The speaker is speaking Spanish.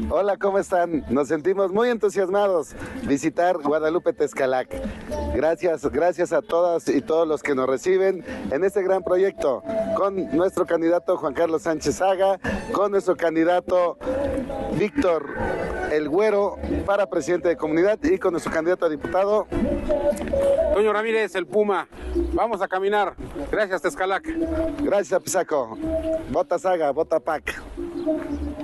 Hola, ¿cómo están? Nos sentimos muy entusiasmados visitar Guadalupe Tezcalac. Gracias a todas y todos los que nos reciben en este gran proyecto, con nuestro candidato Juan Carlos Sánchez Saga, con nuestro candidato Víctor El Güero para presidente de comunidad y con nuestro candidato a diputado Toño Ramírez, el Puma. Vamos a caminar. Gracias, Tezcalac. Gracias, Apizaco. Vota Saga, vota PAC.